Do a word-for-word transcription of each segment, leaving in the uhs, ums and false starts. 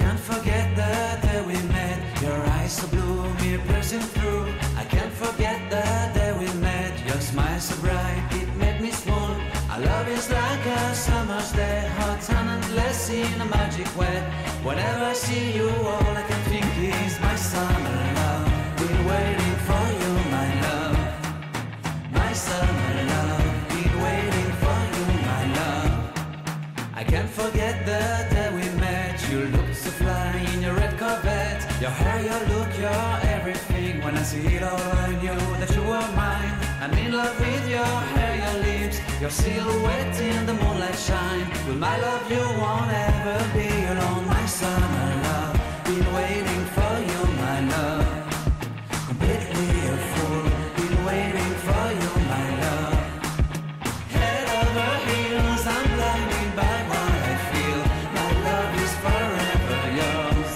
can't forget the day we met. Your eyes so blue, me piercing through. I can't forget the day we met. Your smile so bright, it made me swoon. Our love is like a summer's day, hot and endless in a magic way. Whenever I see you, all I can think is my summer love. Been waiting for you, my love. My summer love. Been waiting for you, my love. I can't forget the day we met. You looked so fly in your red Corvette. Your hair, your look, your everything. When I see it all, I knew that you were mine. I'm in love with your hair, your lips, your silhouette in the moonlight shine. With my love, you won't ever be alone, my summer love. Been waiting for you, my love. Completely a fool. Been waiting for you, my love. Head over heels, I'm blinded by what I feel. My love is forever yours.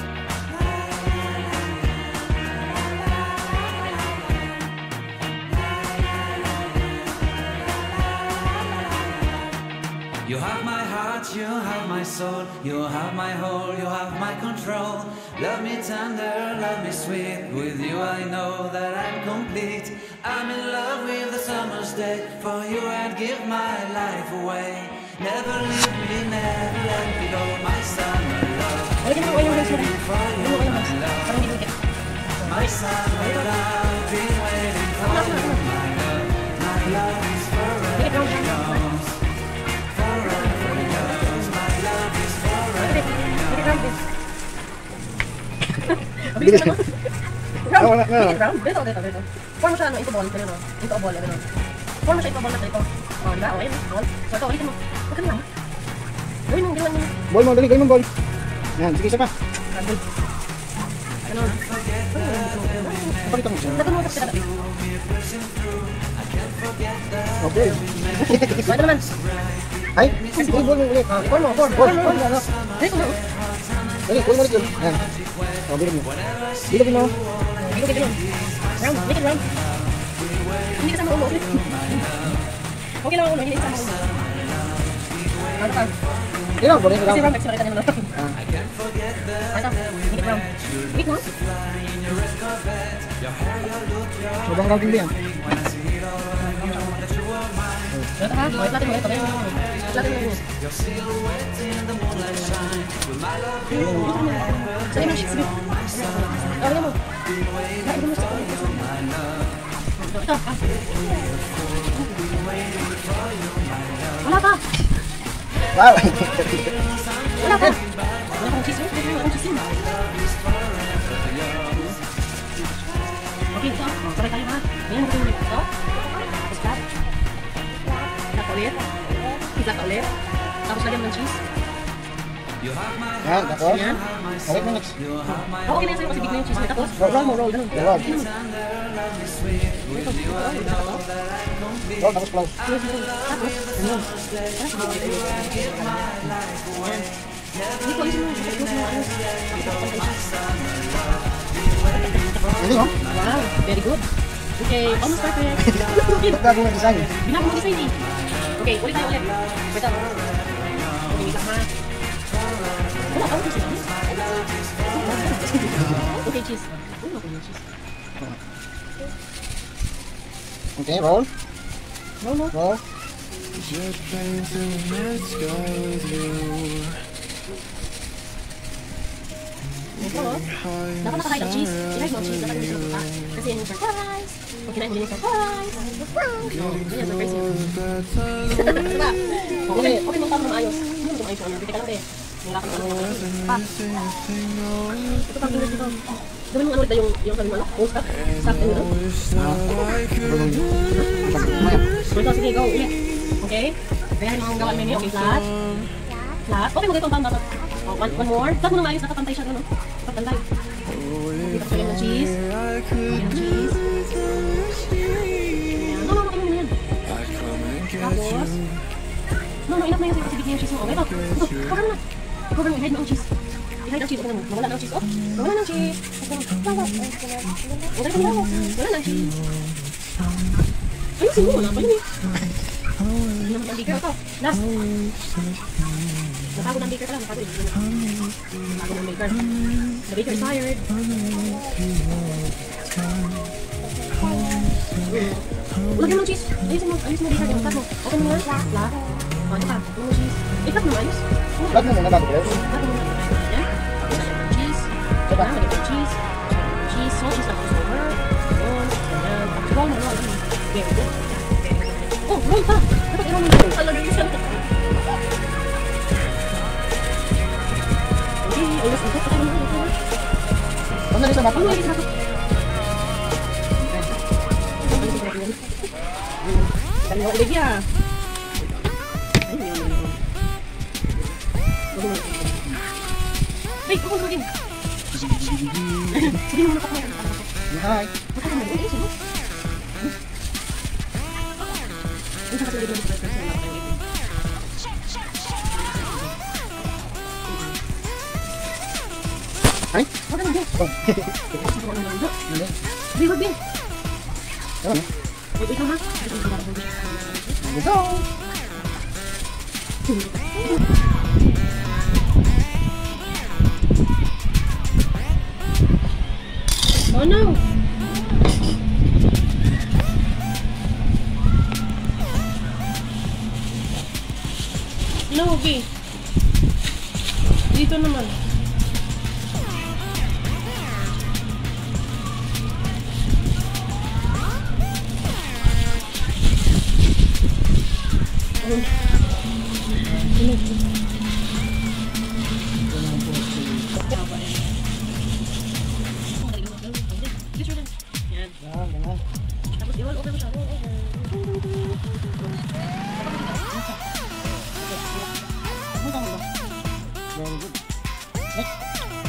You have my heart, you have my soul, you have my whole, you have my control. Love me tender, love me sweet. With you I know that I'm complete. I'm in love with the summer's day. For you I'd give my life away. Never leave me, never let me go. My summer love. Been waiting for you, my love. My summer love. Been waiting for you, my love. My love is forever yours. Forever yours. My love is forever yours. Bilis ka. Round. Wala na. Make it round. Dito, dito, dito. Form mo siya, ano, into ball. Ganun, no? Into a ball, ganun. Form mo siya, into a ball na dito. O, diba? O, ayun, ball. So, ito, ulitin mo. Huwag ka na lang. Gawin mo, gawin mo. Ball mo, dali, gawin mo ball. Yan, sige, isa pa. Ganun. Ganun. Pakita mo siya. Dapat mo kasi dati. Okay. Ito naman. Ay, sige, ball mo ulit. Ah, form mo, form. Ball, Form mo. ball, ano? Dito mo. Dali, ball mo ulit yun. Yan. O, bilog mo. Bilog mo. Dito, dito. Round. Make it round. Hindi kasama ulo. Okay lang ulo, hindi kasama ulo. Ano ka? Hindi lang, ball mo. Kasi round, kasi nakita niyo naman. Ah. Ito, make it round. Make it round. Sobrang round din yan. Ito ha, okay, platin mo ito. Platin mo ito. Sali mo, sige. Gawin mo. Gawin mo sa ito. Ito, ha. Wala pa. Wow. Wala pa. Wala pang cheese. Wala pang cheese. Okay, ito. Sabay tayo ha. Ngayon mo ito. Ito. Flat. Flat ulit. Flat ulit. Tapos lagyan mo ng cheese. Yan, tapos. Okay mo next. Oh, okay na yan sa'yo kasi big na yung cheese. Tapos, roll mo, roll. Ganun. Roll. Ito. Roll, tapos close. Tapos, ganun. Yan. Hindi ko alisin mo. Close mo. Hindi mo? Wow, very good. Okay, almost perfect. Ba't gagawin ang design? Binago mo design eh. Okay, ulit tayo ulit. Wait up. Okay, wait lang ha. Wala, tawag cheese. Okay, cheese. Wala ko yung cheese. Okay, roll. No, no. Roll. Ito, oh. Dapat nakahide ang cheese. I-hide mo ang cheese. Dapat yung suka. Kasi yung surprise. Pag kinain mo yung surprise. Ganyan, surprise yun. Diba? Okay, okay mong tama na maayos. Hindi mo maayos. Hindi ka lang eh. Nilakang ano. Pa. Ito pang ingat dito. Gawin mo ano ulit yung yung sabi mo ano? Post ka? Start and ano? Ito, sige, go. Ulit. Okay? Kaya yung gawan menu. Okay, flat. Flat. Okay, mag-ito ang pang Oh, one, one more. Flat mo na maayos. Nakapantay siya gano'n. Nakapantay. Dito pa yung cheese. Yung cheese. Ayan. No, no, no. Ano yan? Tapos. No, no. Enough na yun. Kasi bigyan yung cheese mo. Okay, ito. Ito. Cover mo na. Cover mo. I-hide mo ang cheese. I-hide ang cheese. Okay, nawala na ang cheese. Oh, nawala na ang cheese. Wala. Wala na ang cheese. Ayusin mo. Wala pa yun eh. Hindi naman ang bigger ito. Last. Natago ng baker ka lang, natago yun. Natago ng baker. baker. The baker is tired. Lagyan mo ng cheese. Ayusin mo. Ayusin mo baker. Cut mo. Open mo nga. Lahat. O, ito ka. Lagyan mo cheese. I-cut mo ayos. Cut mo muna bago guys. Cut mo muna. Ayan. Cheese. Diba? Lagyan mo cheese. Cheese. Salt cheese lang. Over. Ayun. Ayan. Roll mo. Roll. Very good. Oh, roll pa. Dapat i-roll mo dito. Alagay mo siya. Okay. Ayos mo. Patay mo na. Ano na rin sa mapa? Ano na rin sa mapa? Dali mo ulit ya. Ayun yun. Ay, kukul mo din. Sige mo nakapaya. Hi. Bakit mo din? Ayusin mo. Ang sakit ulit mo dito. Ay? Bakit mo din? Oh. Hindi. Hindi, wag din. Ano? Wait, wait lang ha. Gusto. Oh no! No, B. Dito naman. Yan. Yan, ganun. Tapos i-roll over mo siya. Roll over. Very good. Next.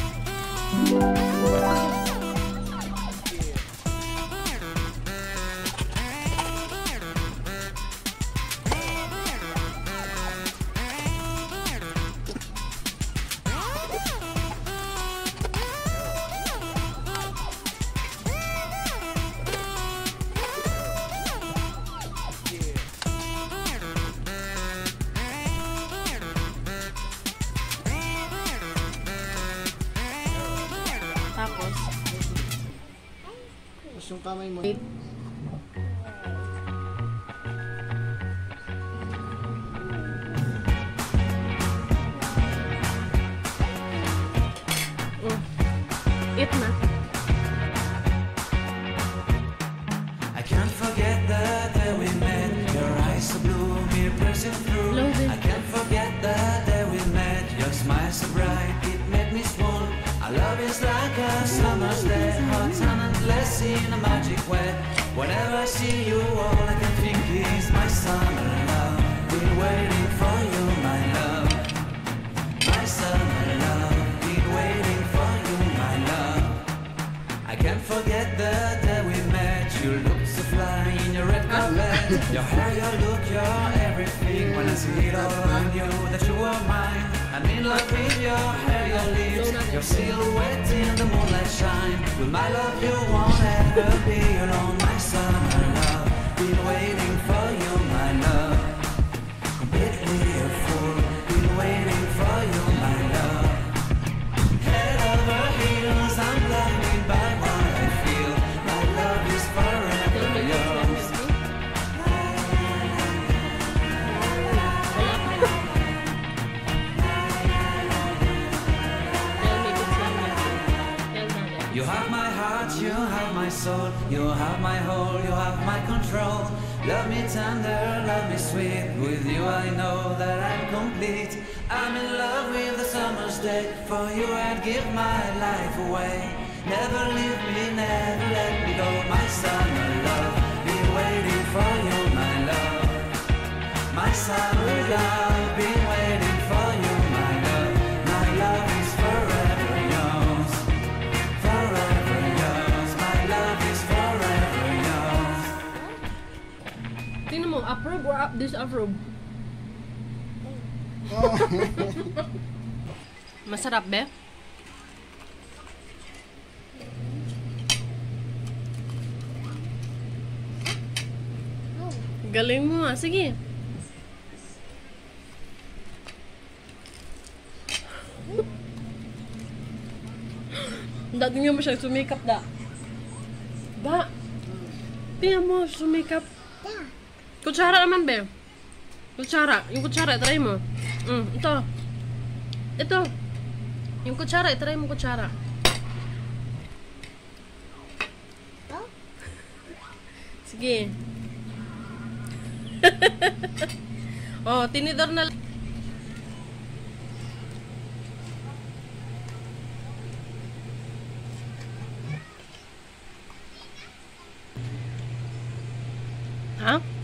Tapos, Tapos yung kamay mo. wait. Oh. It na. I can't forget the day we met. Your eyes so blue, me piercing through. Love it. I can't forget the day we met. Your smile so bright, it made me swoon. Our love is like a summer's day, hot and endless in a magic way. Whenever I see you, all I can think is my summer love. Been waiting for you, my love. My summer love. Been waiting for you, my love. I can't forget the day we met. You look so fly in your red carpet. Your hair, your look, your everything. When I see it all around you, that you are mine. I'm in love with your hair, your lips, your silhouette in the moonlight shine. With my love, you won't ever be alone, my summer love. Been waiting for you, my love. Completely a fool. Been waiting for you, my love. Head over heels, I'm blinded by what I feel. My love is forever yours. You have my heart, you have my soul, you have my whole, you have my control. Love me tender, love me sweet. With you I know that I'm complete. I'm in love with the summer's day. For you I'd give my life away. Never leave me, never let me go. My summer love, been waiting for you, my love. My summer love, been waiting for you, my love. My love is forever yours. Forever yours. My love is forever yours. Tingnan mo, approve or up disapprove? Masarap, be? Galing mo nga. Sige. Hindi, tingnan mo siya, sumikap da. Ba? Tingnan mo, sumikap. Kutsara naman, be. Kutsara. Yung kutsara, try mo. Mm, ito. Ito. Yung kutsara, try mo kutsara. Sige. Oh, tinidor na. Ha?